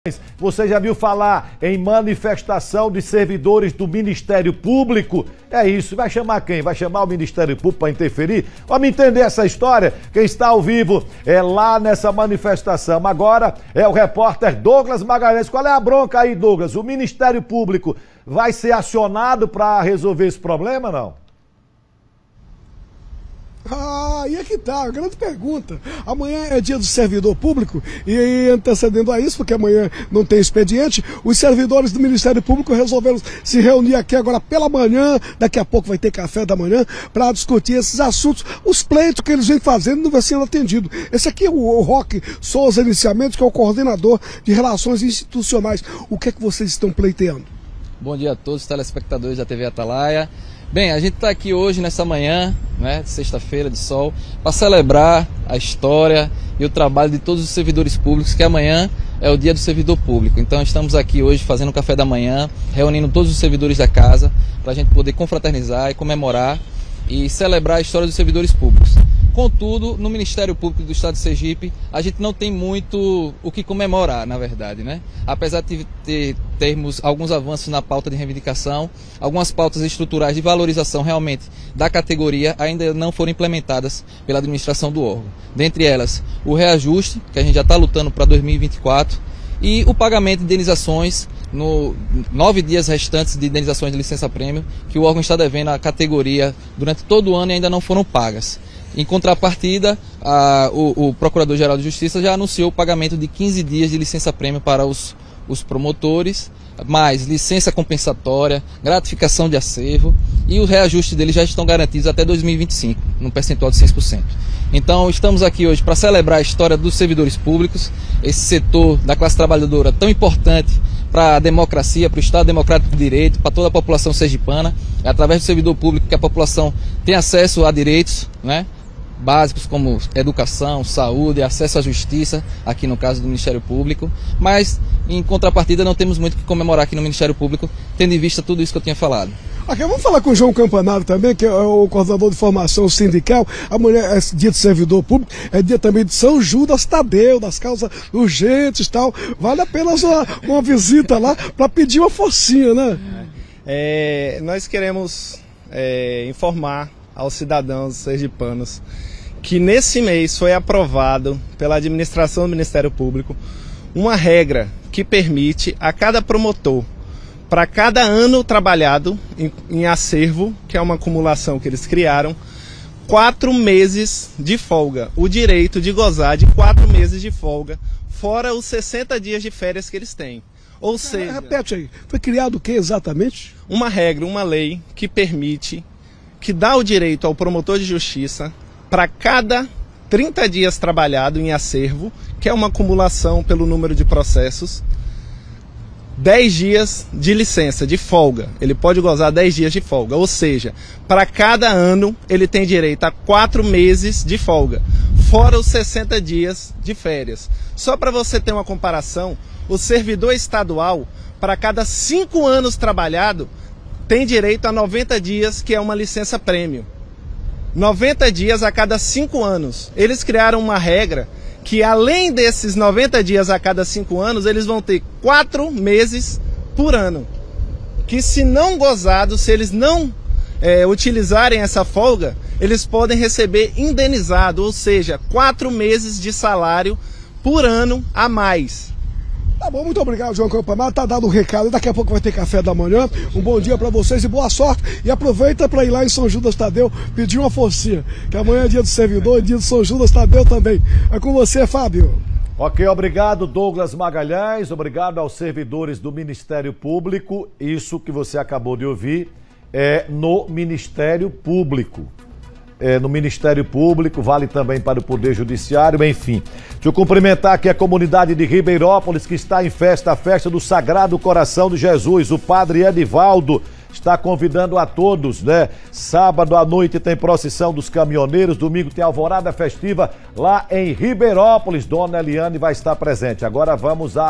Você já viu falar em manifestação de servidores do Ministério Público? É isso, vai chamar quem? Vai chamar o Ministério Público para interferir? Vamos entender essa história? Quem está ao vivo é lá nessa manifestação. Agora é o repórter Douglas Magalhães. Qual é a bronca aí, Douglas? O Ministério Público vai ser acionado para resolver esse problema, não? E aqui tá, a grande pergunta. Amanhã é dia do servidor público e antecedendo a isso, porque amanhã não tem expediente, os servidores do Ministério Público resolveram se reunir aqui agora pela manhã, daqui a pouco vai ter café da manhã, para discutir esses assuntos, os pleitos que eles vêm fazendo e não vêm sendo atendido. Esse aqui é o Roque Souza Iniciamentos, que é o coordenador de relações institucionais. O que é que vocês estão pleiteando? Bom dia a todos os telespectadores da TV Atalaia. Bem, a gente está aqui hoje, nessa manhã, né, sexta-feira de sol, para celebrar a história e o trabalho de todos os servidores públicos, que amanhã é o dia do servidor público. Então estamos aqui hoje fazendo um café da manhã, reunindo todos os servidores da casa, para a gente poder confraternizar e comemorar e celebrar a história dos servidores públicos. Contudo, no Ministério Público do Estado de Sergipe, a gente não tem muito o que comemorar, na verdade, né? Apesar de termos alguns avanços na pauta de reivindicação, algumas pautas estruturais de valorização realmente da categoria ainda não foram implementadas pela administração do órgão. Dentre elas, o reajuste, que a gente já está lutando para 2024, e o pagamento de indenizações no 9 dias restantes de indenizações de licença-prêmio, que o órgão está devendo à categoria durante todo o ano e ainda não foram pagas. Em contrapartida, o Procurador-Geral de Justiça já anunciou o pagamento de 15 dias de licença-prêmio para os promotores, mais licença compensatória, gratificação de acervo, e o reajuste deles já estão garantidos até 2025, num percentual de 6%. Então estamos aqui hoje para celebrar a história dos servidores públicos, esse setor da classe trabalhadora tão importante para a democracia, para o Estado Democrático de Direito, para toda a população sergipana. É através do servidor público que a população tem acesso a direitos, né, básicos como educação, saúde, acesso à justiça, aqui no caso do Ministério Público, mas em contrapartida não temos muito o que comemorar aqui no Ministério Público, tendo em vista tudo isso que eu tinha falado. Aqui, vamos falar com o João Campanaro também, que é o coordenador de formação sindical. Amanhã é dia de servidor público, é dia também de São Judas Tadeu, das causas urgentes e tal. Vale a pena uma visita lá para pedir uma forcinha, né? Nós queremos informar aos cidadãos sergipanos que nesse mês foi aprovado pela administração do Ministério Público uma regra que permite a cada promotor, para cada ano trabalhado em acervo, que é uma acumulação que eles criaram, 4 meses de folga, o direito de gozar de 4 meses de folga, fora os 60 dias de férias que eles têm. Ou seja... Repete aí, foi criado o que exatamente? Uma regra, uma lei que permite, que dá o direito ao promotor de justiça, para cada 30 dias trabalhado em acervo, que é uma acumulação pelo número de processos, 10 dias de licença, de folga. Ele pode gozar 10 dias de folga. Ou seja, para cada ano ele tem direito a 4 meses de folga, fora os 60 dias de férias. Só para você ter uma comparação, o servidor estadual, para cada 5 anos trabalhado, tem direito a 90 dias, que é uma licença-prêmio. 90 dias a cada 5 anos. Eles criaram uma regra que, além desses 90 dias a cada 5 anos, eles vão ter 4 meses por ano. Que, se não gozados, se eles não utilizarem essa folga, eles podem receber indenizado, ou seja, 4 meses de salário por ano a mais. Tá bom, muito obrigado, João Campanaro. Tá dado o recado. Daqui a pouco vai ter café da manhã. Um bom dia para vocês e boa sorte. E aproveita para ir lá em São Judas Tadeu pedir uma forcinha, que amanhã é dia do servidor e dia do São Judas Tadeu também. É com você, Fábio. Ok, obrigado, Douglas Magalhães. Obrigado aos servidores do Ministério Público. Isso que você acabou de ouvir é no Ministério Público. No Ministério Público, vale também para o Poder Judiciário, enfim. Deixa eu cumprimentar aqui a comunidade de Ribeirópolis, que está em festa, a festa do Sagrado Coração de Jesus. O padre Edivaldo está convidando a todos, né? Sábado à noite tem procissão dos caminhoneiros, domingo tem alvorada festiva lá em Ribeirópolis. Dona Eliane vai estar presente. Agora vamos a